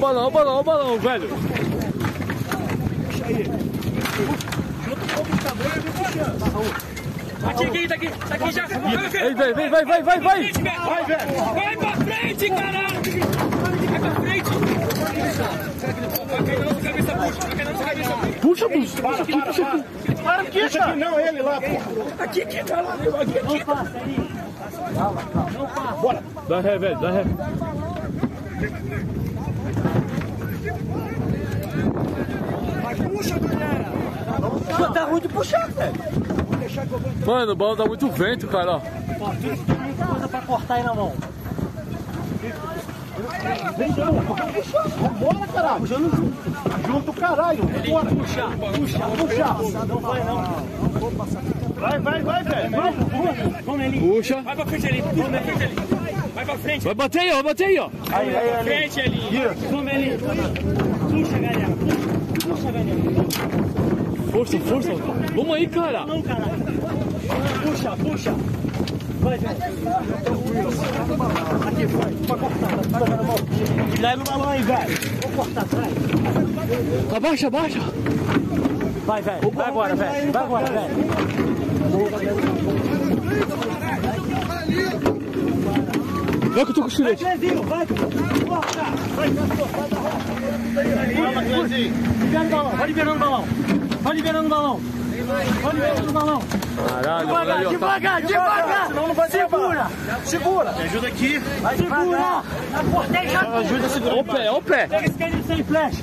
balão, olha o balão, velho. Puxa aí. Junto um pouco de tamanho e vem puxando. Tá aqui já. Vai. Vai, velho. Vai pra frente, caralho. Vai pra frente. Vai cair na nossa cabeça, puxa. Puxa aqui. Para aqui, cara. Não, ele lá, pô. Aqui, tá lá. Aqui. Não passa. Bora. Dá ré, velho, dá ré. Mas puxa, galera. Pô, tá ruim de puxar, velho. Mano, o balão dá muito vento, cara, ó. Ó, tudo que tem muita coisa pra cortar aí na mão. Vem, vambora, caralho. Junto, caralho. Bora. Puxa. Não vai, não. Vai, velho. Vamos, Eli. Puxa. Vai pra frente, Eli. Vai pra frente. Vai bater aí, ó. Vai pra frente, Eli. Vamos, Eli. Puxa, galera. Força. Vamos aí, cara. Não, caralho. Puxa. Vai, velho. Aqui, vai. Pra cortar. Leva o balão aí, velho. Vou cortar atrás. Abaixa. Vai, velho. Vai agora, velho. Vai que eu tô com o estilete. Vai, corta. Vai liberando o balão. Caralho, Devagar. Senão não vai Segura. Me ajuda aqui. Vai segura. Ajuda a segurar. Ó o pé. Pega esse canil sem flash.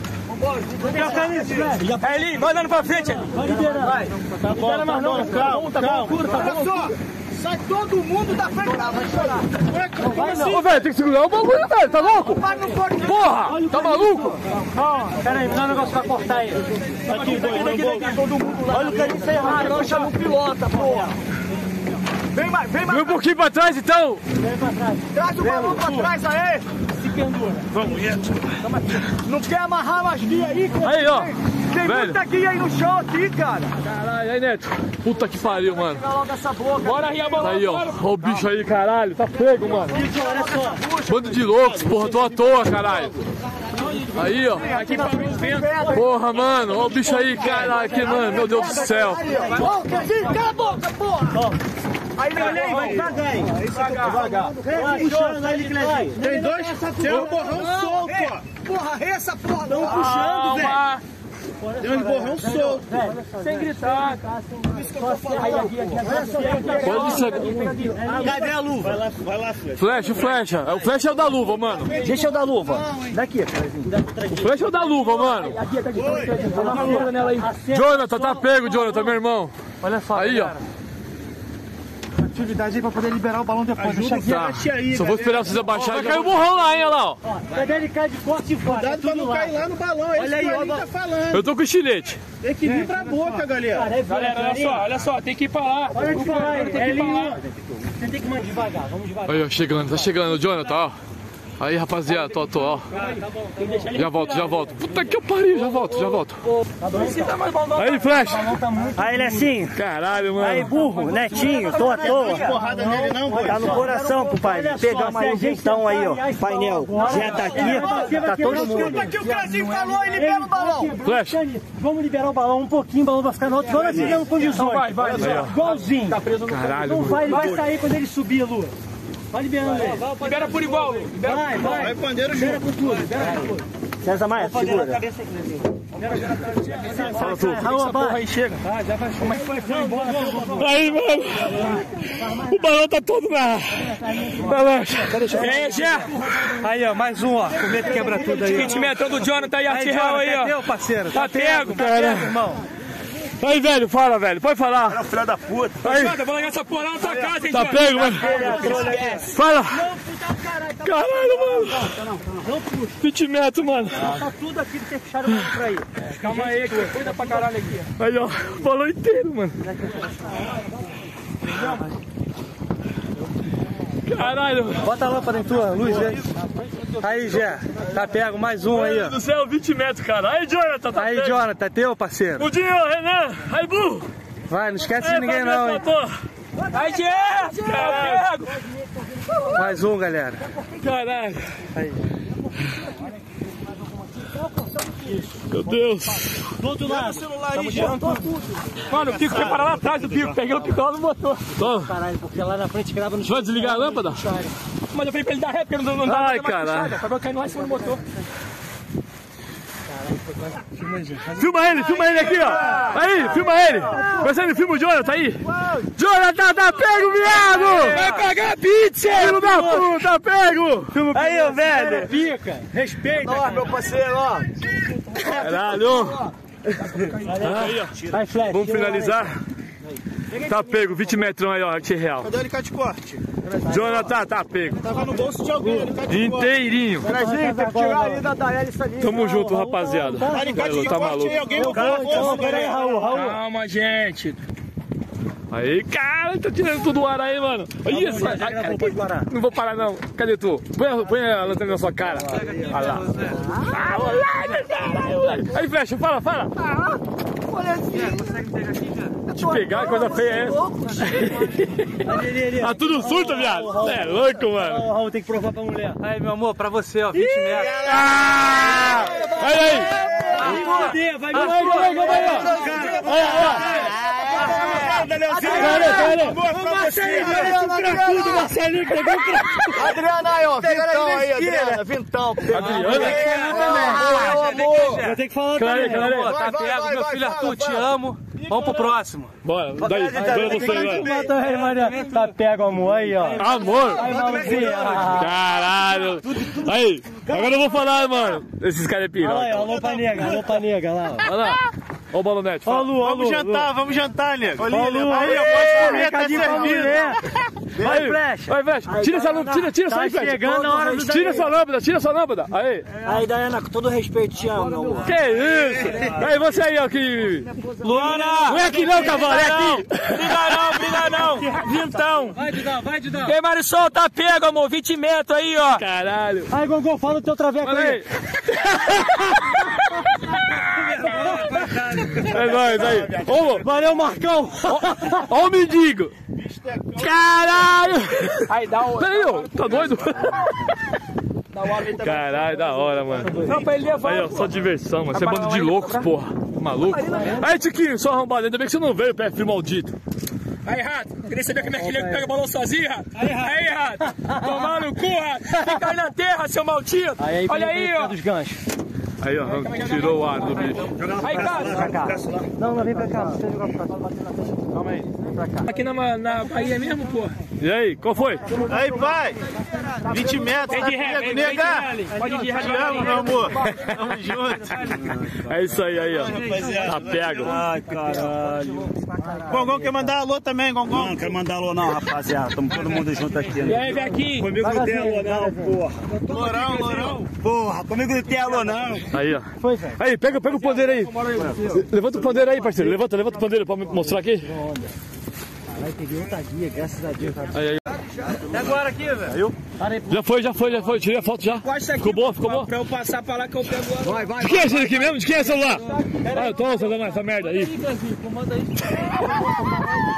É ali, vai andando pra frente. Vai liberando. Vai. Tá bom, Libera mais não. calma. Olha só. Sai todo mundo da frente. Vai chorar. Ô, velho, tem que segurar o bagulho, velho. Tá louco? Porra, tá maluco? Pera aí, me dá um negócio pra cortar aí. Aqui, todo mundo lá. Olha o caninho sem errado. Não chama o pilota, porra. Vem mais. Vem um pouquinho pra trás, então. Vem pra trás. Traz o balão pra trás aí. Se pendura. Vamos, não quer amarrar mais guia aí, cara? Aí, ó. Tem Velho. muita guia aí no chão aqui, cara. Caralho, aí, Neto. Puta que pariu, mano. Pega logo essa boca. Bora rir a balão. Aí, ó. Ó o bicho aí, caralho. Tá pego, mano. Olha só. Bando de loucos, porra. Tô à toa, caralho. Aí, ó. Aqui pra frente. Porra, mano. Ó o bicho aí, caralho. Aqui, mano. Meu Deus do céu. Cala a boca, porra. Aí, olha aí, vai devagar aí. Devagar. Puxando aí, Clezinho. Tem dois, tem um borrão solto, ó. Porra, essa porra. Estão puxando, velho. Tem um borrão solto. Sem gritar. Pode ser. Cadê a luva? Vai lá, Flecha. Flecha. O flecha é o da luva, mano. Deixa eu dar a luva. Daqui. O flecha é o da luva, mano. Aqui. Dá uma luva nela aí. Jonathan, tá pego, Jonathan, meu irmão. Olha só, Aí, ó. atividade aí pra poder liberar o balão depois. Ajuda o Tá. flecha aí, Só vou esperar vocês abaixarem. Vai cair o borrão lá, hein, olha lá, ó. Pegar ele cai de costa e vai. Cuidado pra não cair lá no balão. Olha aí, ó. Tá falando. Eu tô com estilete. Tem que vir pra boca, galera. Galera, olha só, tem que ir pra lá. Olha de falar, tem que ir pra lá. Você tem que mandar devagar, vamos devagar. Aí, ó, chegando, tá chegando o Jonathan, ó. Aí, rapaziada, tô, ó. Já volto. Puta que eu pariu, já volto. Aí, flecha. Aí, Netinho. Caralho, mano. Aí, burro, Netinho, tô à toa. Porrada nele não, boy. Tá no coração, compadre. Pegamos aí o vintão aí, ó. Painel. Já tá aqui, tá todo mundo. Aqui o Clezinho falou e libera o balão. Flecha. Vamos liberar o balão um pouquinho, o balão vai ficar no alto. Igual nós fizemos condições. Vai. Igualzinho. Caralho, Não vai, ele vai sair quando ele subir, Lu. Vai liberando ele. Libera por igual, Lu. Vai. Vai pandeiro junto. Libera por tudo, libera por tudo. César Maia, segura. Fala tudo. Raul, porra aí, chega. Como é que foi? Aí, mano. O balão tá todo na lancha. E aí, Gé? Aí, ó, mais um, ó. O medo quebra tudo aí. Sentimento do Jonathan e Artirrão aí, ó. Cadê, parceiro? Tá pego, cara. Irmão. Aí, velho, fala, velho. Pode falar. É o filho da puta. Aí. Jonathan, vou largar essa porra lá na tua casa, hein, Tá Jonathan. pego, mano. Fala. Caralho, mano. Não puxa. 20 metros, mano. Tá tudo aqui que tem fechado por aí. Calma aí, que cuida pra caralho aqui. Aí, ó. O balão inteiro, mano. Caralho. Bota a lâmpada em tua, luz, velho. Aí, Gé. Tá pego, mais um aí, Meu ó. Deus do céu, 20 metros, cara. Aí, Jonathan, tá Aí, pego. Jonathan, teu, parceiro. Budinho, Renan. Aí, burro. Vai, não esquece de ninguém não, hein. Aí, Gé! Caralho. Mais um, galera. Caralho. Aí. Meu Deus. Do outro lado. Celular aí, Mano, o pico foi parar lá atrás do pico. Peguei o pico lá no motor. Toma. caralho, porque lá na frente grava no chão. Vai desligar a lâmpada? Mas eu falei pra ele dar ré, porque não dá Ai, mais caralho. puxada. Acabou caindo lá em cima do motor. Filma ele aqui, ó. Aí, filma ele. Você filma o Jonathan aí. Jonathan, tá pego, viado! Vai pagar pizza! Filho da puta, pego! Aí, ô velho. Pica. Respeita. Ó, meu parceiro, ó. Caralho. Aí, ó. Vai, Flash. Vamos finalizar. Tá pego, 20 metrão aí, ó, arte real. Cadê o alicate de corte? Jonathan, tá pego. Tava no bolso de alguém, alicate de corte. Inteirinho. Peraí, tem que tirar ali da hélice ali. Tamo junto, rapaziada. Alicate de Tá corte maluco. aí, alguém no bolso. Peraí, Raul. Calma, gente. Aí, cara, tá tirando tudo o ar aí, mano. Olha isso. Não vou parar, não. Cadê tu? Põe a lanterna na sua cara. Olha lá. Ah, moleque, caralho. Aí, Flecha, fala. Olha assim. Te pegar, coisa feia é essa. Tá tudo surto, viado. Você é louco, mano. O Raul tem que provar pra mulher. Aí, meu amor, pra você, ó, 20 metros. Ah! Aí. Vai foder, vai Olha. Marcelinho pegou o Adriana aí, ó. Vintão aí, Adriana. Vintão. Vou ter que falar Clare. Tá pego, meu filho Arthur, te amo. Vamos pro próximo. Bora, daí, agora você vai. Tá pego, amor, aí, ó. Amor! Aí, mãozinha. Caralho! Aí, agora eu vou falar, mano. Esses caras é piroca. Olha aí, alô pra nega lá, ó. Olha lá. Ó o balonete. Ó, Lu, Vamos jantar, nego. Ó, Lu, Aí, eu posso comer, tá servido. Vai, Flecha. Tira essa lâmpada, tira essa aí, Flecha. chegando a hora do Tira sua lâmpada. Aí. Aí, Dayana, com todo respeito, te amo, meu amor. Que isso? Aí, você aí, ó, que... Luana! Não é aqui não, cavalo, é aqui. Briga não! Vintão! Vai, Didão! Ei, Marisol, tá pego, amor, 20 metros aí, ó! Caralho. Aí, Gongô, fala o teu traveco Olha aí. aí. É nóis aí. Ô, Valeu, Marcão. ó o mendigo. Caralho. Aí, dá o... Peraí, ô, tá doido? Caralho, da hora, mano. Não, pra ele levar. Aí, ó, só diversão, mano. Você é bando de loucos, porra. Maluco. Aí, Tiquinho, só arrombado. Ainda bem que você não veio, pé frio maldito. Aí, Rato, queria saber como é que ele pega o balão sozinho, Rato? Aí, Rato, tomar no cu, Rato, fica aí na terra, seu maldito. Olha aí, ó. Dos ganchos. Aí, ó, tirou o ar do bicho. Aí, cara. Não, vem pra cá. Você jogar pra cá, bater na testa. Calma aí. Aqui na Bahia mesmo, pô. E aí, qual foi? Aí, pai. 20 metros, Vem tá de ré, pego, vem nega. de ré. Pode ir de ré. Te amo, meu amor. Tamo junto. É isso aí, ó. Tá pego. Ai, caralho. Gongão quer mandar alô também, Gongão? Não quero mandar alô não, rapaziada. Tamo todo mundo junto aqui. E aí, vem aqui. Comigo não tem alô não, porra. Lourão. Porra, comigo não tem alô não. Aí, ó. Aí, pega o pandeiro aí. Levanta o pandeiro aí, parceiro. Levanta o pandeiro pra me mostrar aqui. Caralho, peguei outra guia, graças a Deus. Aí. E agora aqui, velho? Já foi. Tirei a foto já. Ficou boa? Pra eu passar pra lá que eu pego agora. De quem é esse daqui mesmo? De quem é esse celular? Ah, eu tô usando essa merda aí. Comanda aí.